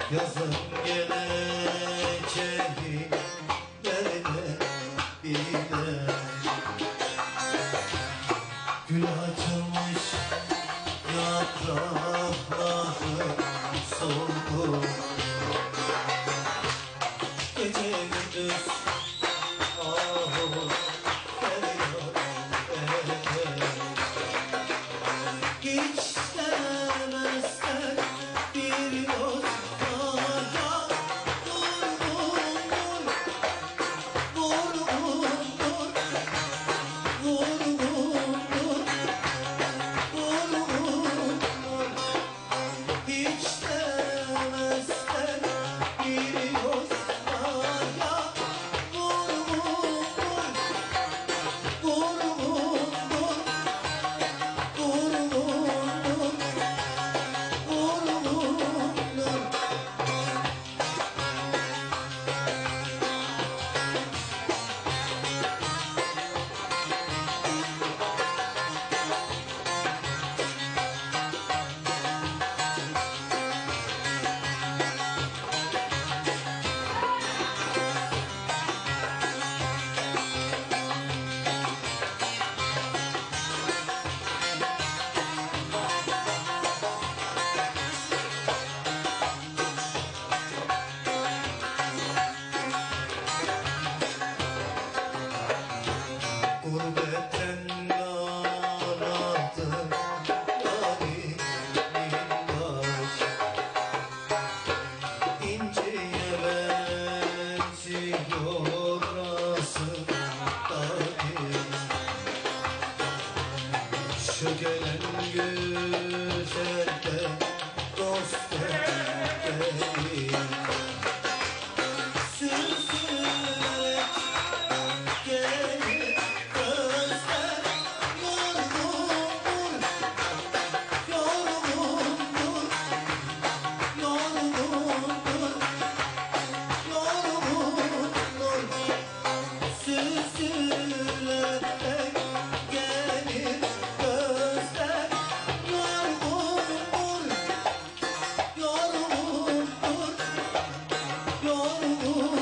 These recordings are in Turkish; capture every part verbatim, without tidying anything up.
Yazın geleceği böyle bile. Gül açılmış yaprakları soldu. Gece gündüz ahu feryat eder. Hiç demezler bir yol. Gurbetten yarattı yârimin baş. İnceye benziyor rasıldaki. Şu gelen güzel de dost değil. Süzülerek gelir gözler, yorgundur, yorgundur, yorgundur, yorgundur. Süzülerek gelir gözler, yorgundur, yorgundur, yorgundur.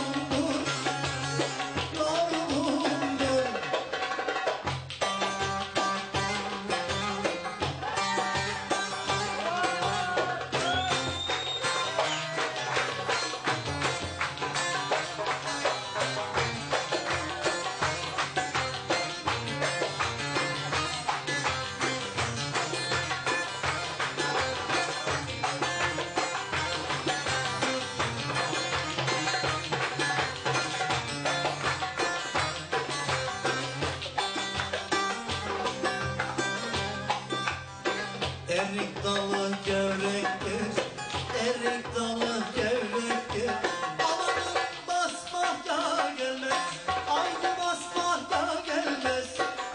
Erik dalı gevrektir, erik dalı gevrektir. Amanın basmaya gelmez, aynı basmaya gelmez.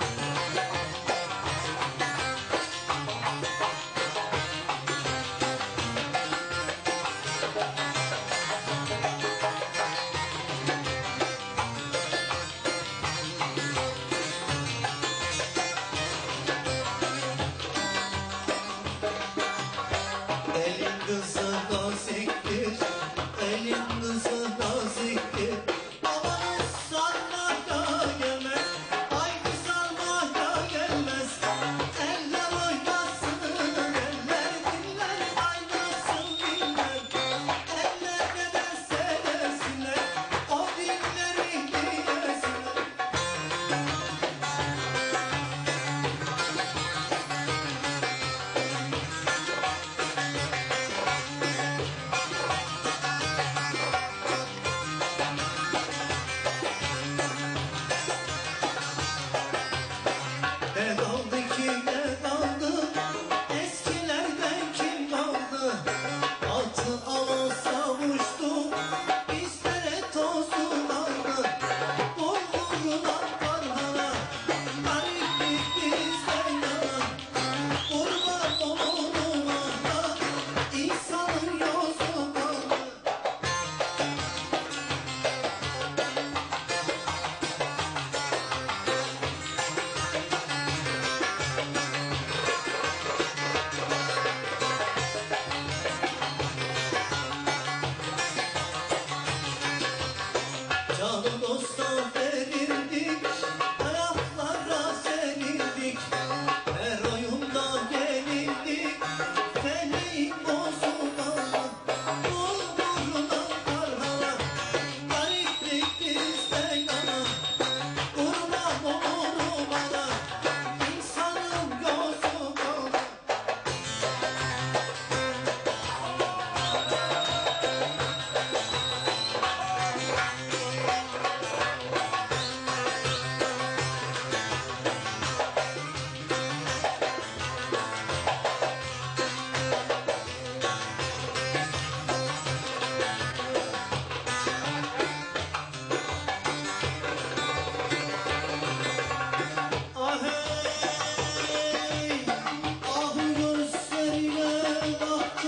Elin kızı naziktir, elin kızı naziktir. Amanın sarmaya gelmez, haydi sarmaya gelmez. Eller oynasın, eller dinler, aynasın dinler. Eller ne derse desinler, o dinleri dinlesinler.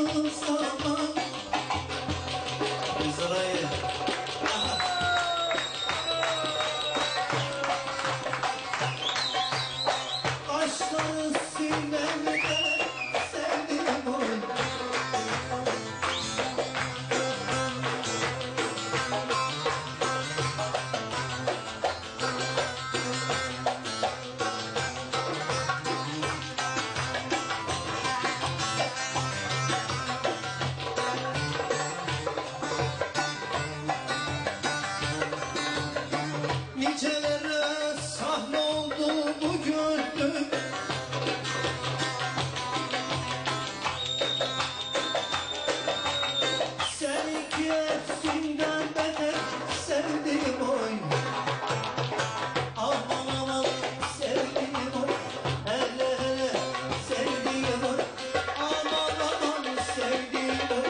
başladığı zaman İsrail Kaşları sinemde sevdim oy Nicelere sahne oldu bu gönlüm Seninki hepsinden beter sevdiğim oy Aman aman sevdiğim oy Hele hele sevdiğim oy Aman aman sevdiğim oy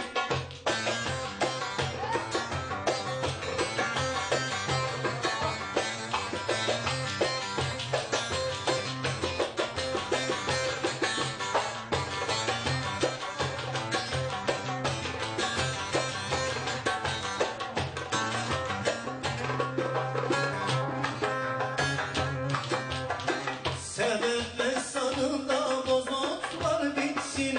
Sevenme sanında bozotlar bitsin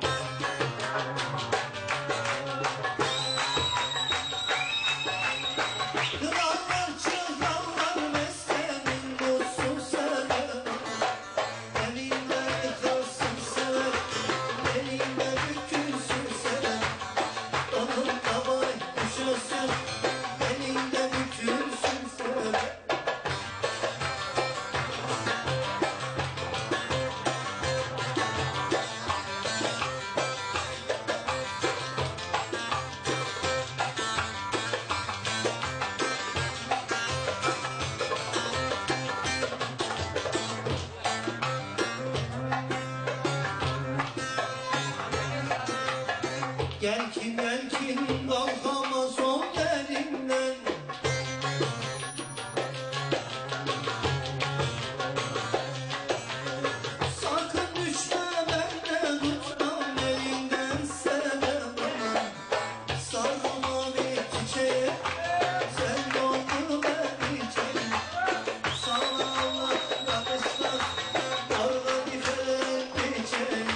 Krallar çığlarlar mesleğinin dursun sever Elinde kalsın sever Elinde bükülsün sever Dalında bay düşürsün Elinde bükülsün sever Gel kim gel kim kalkamaz o elimden Sakın düşme benden tutmam elinden sevemem Sarılma bir çiçeğe sen doldur ben içeyim Sana Allah yakışmaz orada bir felek içeyim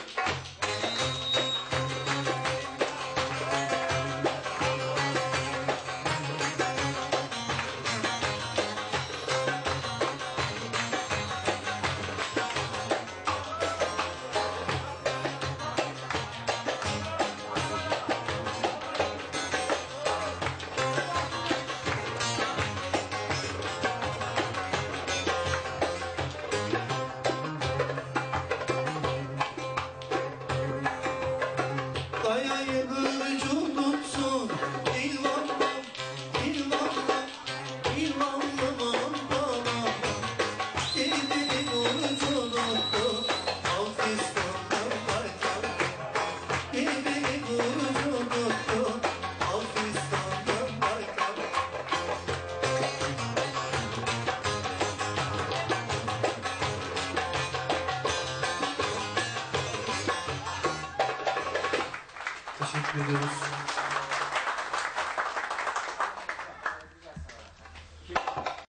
Kayayı kılıcı tutsun İlvanlam, ilvanlam, ilvanlam bana Dilinin ucu tuttu Alfistan'dan baytar Dilinin ucu tuttu Alfistan'dan baytar Teşekkür ediyoruz.